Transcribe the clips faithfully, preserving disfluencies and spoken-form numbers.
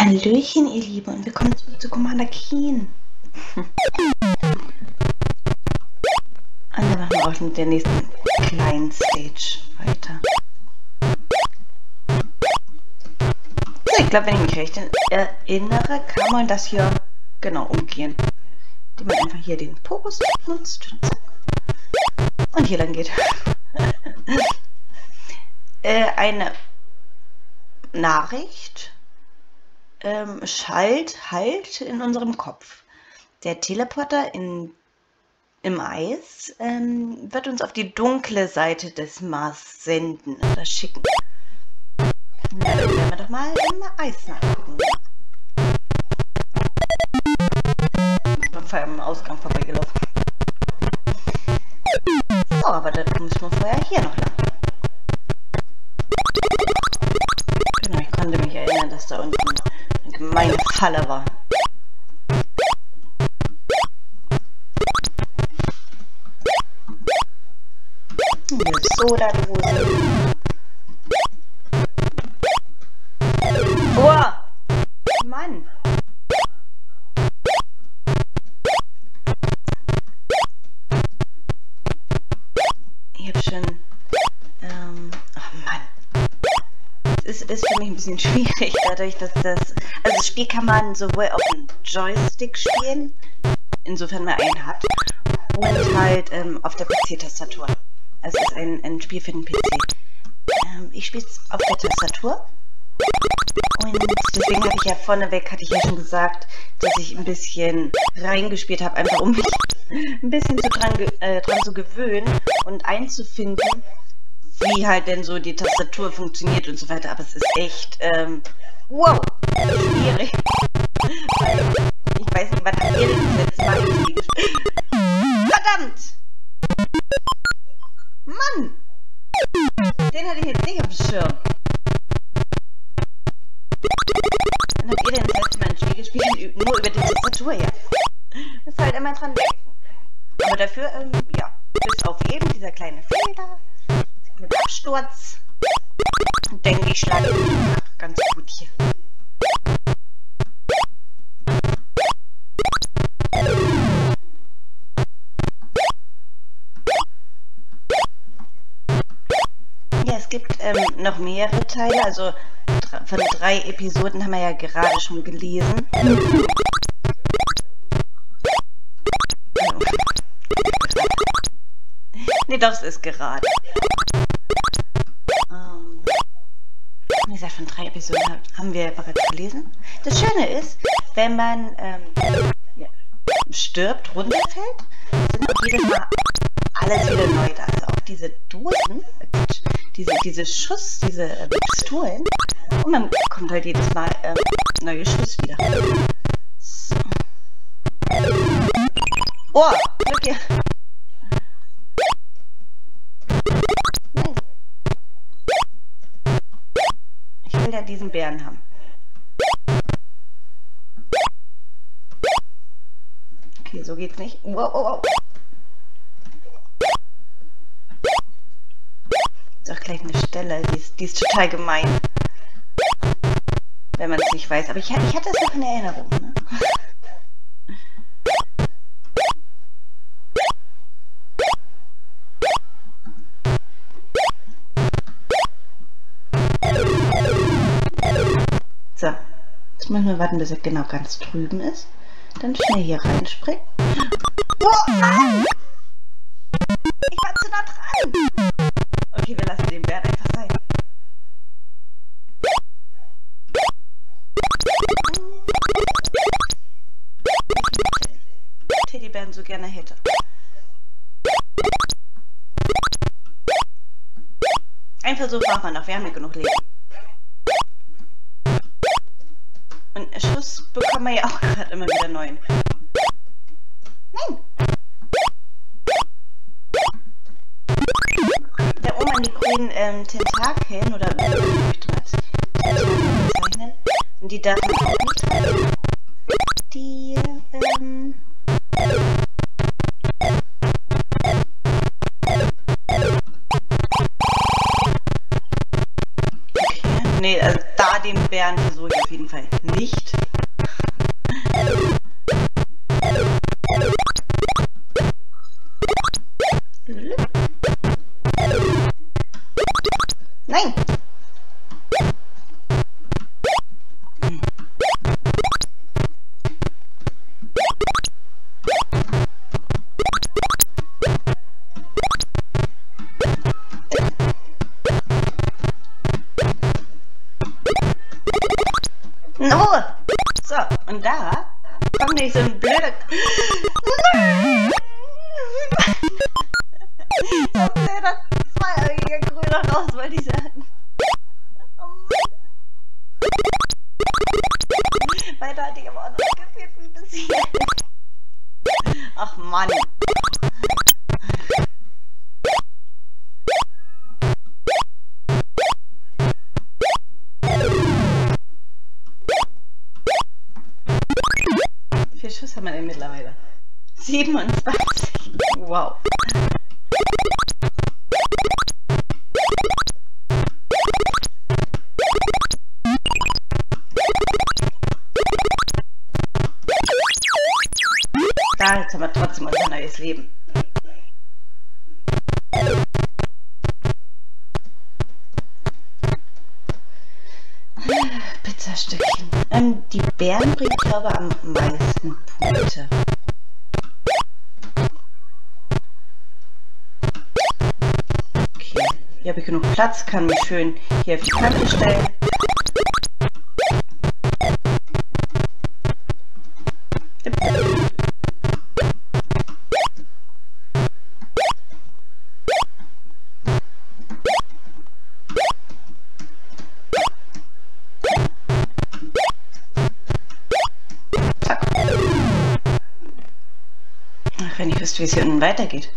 Hallöchen, ihr Lieben, und willkommen zurück zu Commander Keen. Und dann machen wir auch mit der nächsten kleinen Stage weiter. So, ich glaube, wenn ich mich recht erinnere, kann man das hier genau umgehen. Indem man einfach hier den Fokus nutzt. Und hier lang geht. äh, eine Nachricht. Ähm, Schalt, halt in unserem Kopf. Der Teleporter in, im Eis ähm, wird uns auf die dunkle Seite des Mars senden oder schicken. Na, dann werden wir doch mal im Eis nachgucken. Ich bin vorher am Ausgang vorbeigelaufen. So, aber da müssen wir vorher hier noch lang. Genau, ich konnte mich erinnern, dass da unten eine gemeine Falle war. Eine Sodadose. Boah! Mann! Ich hab schon... Ähm... Oh Mann! Es ist für mich ein bisschen schwierig, dadurch, dass das... Also das Spiel kann man sowohl auf dem Joystick spielen, insofern man einen hat, und halt ähm, auf der P C-Tastatur. Also es ist ein, ein Spiel für den P C. Ähm, ich spiele es auf der Tastatur. Und deswegen hatte ich ja vorneweg, hatte ich ja schon gesagt, dass ich ein bisschen reingespielt habe, einfach um mich ein bisschen so dran, äh, dran zu gewöhnen und einzufinden, wie halt denn so die Tastatur funktioniert und so weiter. Aber es ist echt, ähm, wow, schwierig. Ich weiß nicht, wann habt ihr denn das letzte Mal gespielt? Verdammt! Mann! Den hatte ich jetzt nicht auf dem Schirm. Dann habt ihr denn das letzte Mal ein Spiel gespielt, nur über die Tastatur, ja. Das ist halt immer dran denken. Aber dafür, ähm, ja, bis auf eben dieser kleine Fehler, mit Absturz, denke ich, schlage ich ganz gut hier. Ja, es gibt ähm, noch mehrere Teile, also von drei Episoden haben wir ja gerade schon gelesen. Nee, doch, es ist gerade. Ähm, wie gesagt, von drei Episoden haben wir bereits gelesen. Das Schöne ist, wenn man ähm, ja, stirbt, runterfällt, sind auch jedes Mal alles wieder neu da. Also auch diese Dosen, diese, diese Schuss, diese äh, Pistolen. Und man kommt halt jedes Mal ähm, neue Schuss wieder. So. Oh, look hier. Nein. Ich will ja diesen Bären haben. Okay, so geht's nicht. Wow, wow, wow. Ist auch gleich eine Stelle, die ist, die ist total gemein. Wenn man es nicht weiß. Aber ich, ich hatte es noch in Erinnerung. Ne? So. Jetzt müssen wir warten, bis er genau ganz drüben ist. Dann schnell hier reinspringen. Oh, nein! Ich war zu nah dran! Okay, wir lassen den Bären einfach sein. Teddybären so gerne hätte. Ein Versuch machen wir noch, wir haben ja genug Leben. Und Schuss bekommen wir ja auch gerade immer wieder neuen. Nein! Da oben an die grünen ähm, Tentakeln, oder wie möchte man es bezeichnen, und die darf man auch nicht halten. Die, ähm... Okay, nee, also da die den Bären versuche ich auf jeden Fall nicht. Nein! No! So, und da kommt nicht so ein blöder... Nein! So ein blöder zweiäugiger grüner raus, wollte ich sagen. Oh Mann. Weiter hatte ich aber auch noch gefehlt wie bis hier. Ach Mann. Wie viel Schuss haben wir denn mittlerweile? siebenundzwanzig. Wow. Da, jetzt haben wir trotzdem unser neues Leben. Pizzastückchen. Ähm, die Bären bringen, glaube ich, am meisten Punkte. Okay, hier habe ich genug Platz, kann mich schön hier auf die Kante stellen. Ach, wenn ich wüsste, wie es hier unten weitergeht.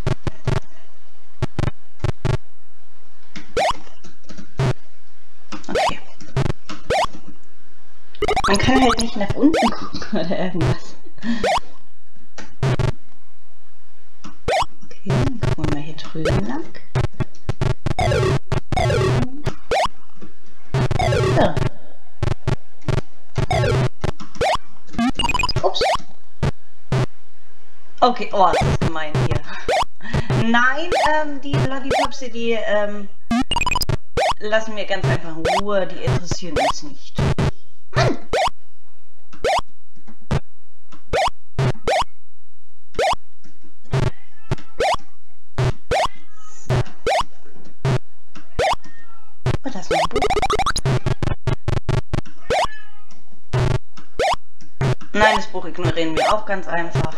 Okay. Man kann halt nicht nach unten gucken oder irgendwas. Okay, dann gucken wir mal hier drüben lang. So. Ups. Okay, oh, das ist gemein hier. Nein, ähm, die Lollipops, die, ähm, lassen wir ganz einfach in Ruhe, die interessieren uns nicht. Mann! So. Oh, da ist noch ein Buch. Nein, das Buch ignorieren wir auch ganz einfach.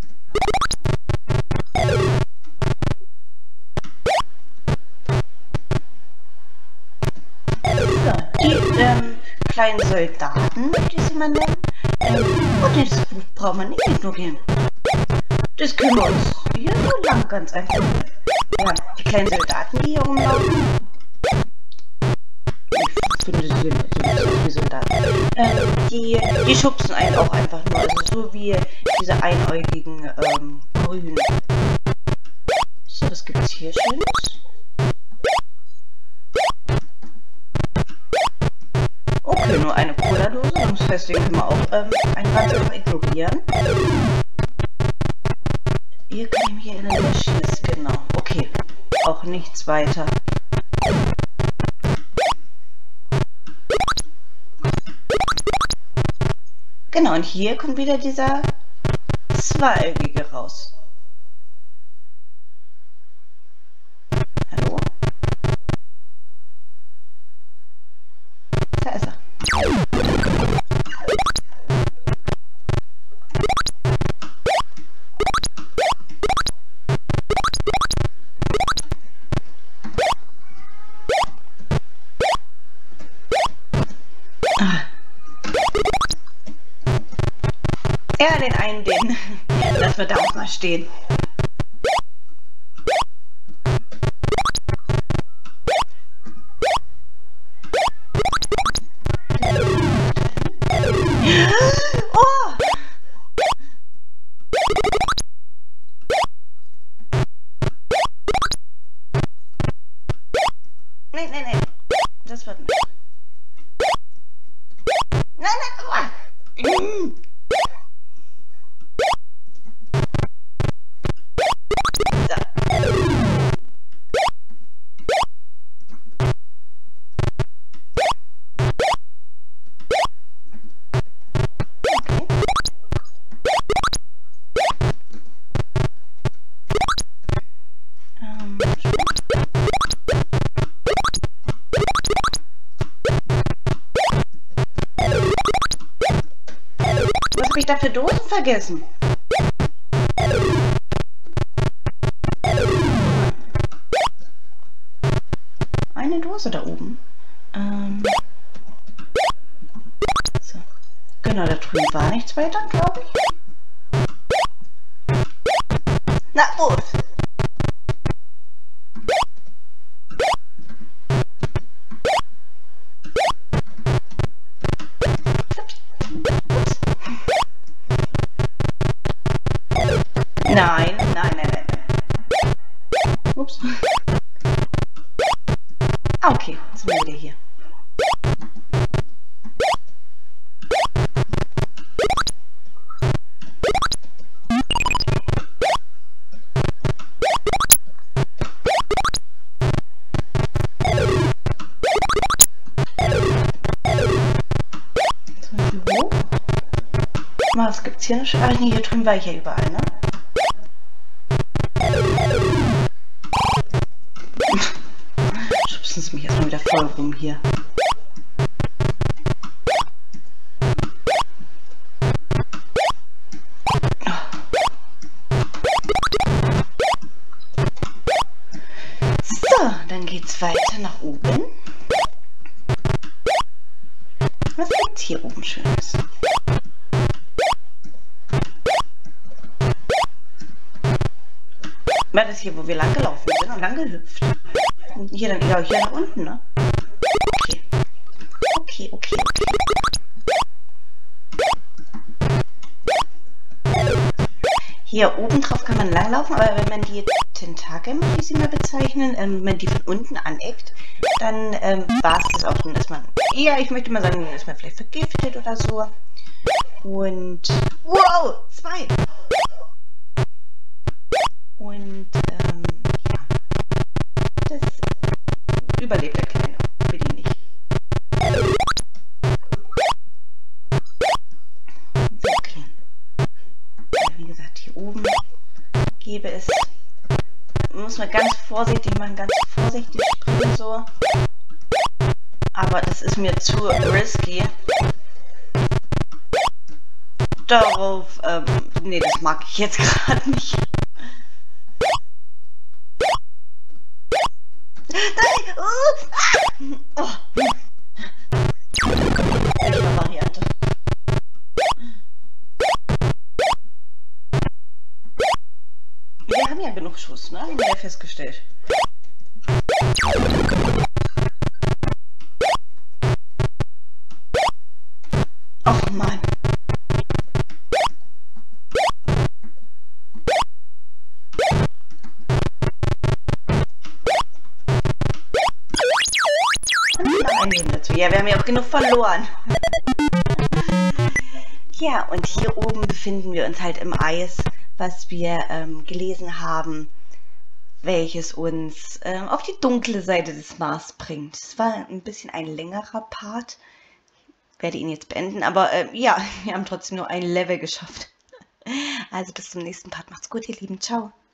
So, die ähm, kleinen Soldaten, möchte ich sie mal nennen. Ähm, oh, nee, das Buch braucht man nicht ignorieren. Das können wir uns hier so lang ganz einfach. Ja, die kleinen Soldaten, die hier rumlaufen. Ich finde, sie sind so wie Soldaten. Ähm, die, die schubsen einen auch einfach nur. Also so wie diese einäugigen ähm, Grünen. So, was gibt es hier Schönes? Okay, nur eine Cola-Dose. Das heißt, den können wir auch ähm, einen ganz einfach ignorieren. Ihr könnt hier in der Schieß, genau. Okay, auch nichts weiter. Genau, und hier kommt wieder dieser Zweieugige raus. Hallo? Da ist er. Ah. Ja, den einen, den. Lass wir da auch mal stehen. Oh! Nein, nein, nein. Das wird nicht. Nein, nein. Oh. Was habe ich da für Dosen vergessen? Eine Dose da oben. Ähm so. Genau, da drüben war nichts weiter, glaube ich. Na, uff. Nein, nein, nein, nein. Ups. Ah, okay, jetzt sind wir wieder hier. So, hier hoch. Was gibt's hier noch? Ach nee, hier drüben war ich ja überall, ne? Schubsen Sie mich erstmal wieder voll rum hier. So, dann geht's weiter nach oben. Was gibt's hier oben Schönes? War das hier, wo wir lang gelaufen sind und lang gehüpft? Und hier dann eher hier nach unten, ne? Okay. Okay, okay, okay. Hier oben drauf kann man langlaufen, aber wenn man die Tentakel, wie sie mal bezeichnen, ähm, wenn man die von unten aneckt, dann ähm, war es das auch. Dann ist man, ja, ich möchte mal sagen, dann ist man vielleicht vergiftet oder so. Und, wow, zwei! Und, ähm, ja, das überlebt der Kleine, Billy nicht. Okay. Ja, wie gesagt, hier oben gäbe es, muss man ganz vorsichtig machen, ganz vorsichtig springen so. Aber das ist mir zu risky. Darauf, ähm, nee, das mag ich jetzt gerade nicht. Nein! Oh! Ah! Oh. Welche Variante? Wir haben ja genug Schuss, ne? Haben wir ja festgestellt. Och Mann. Ja, wir haben ja auch genug verloren. Ja, und hier oben befinden wir uns halt im Eis, was wir ähm, gelesen haben, welches uns ähm, auf die dunkle Seite des Mars bringt. Es war ein bisschen ein längerer Part. Ich werde ihn jetzt beenden, aber äh, ja, wir haben trotzdem nur ein Level geschafft. Also bis zum nächsten Part. Macht's gut, ihr Lieben. Ciao.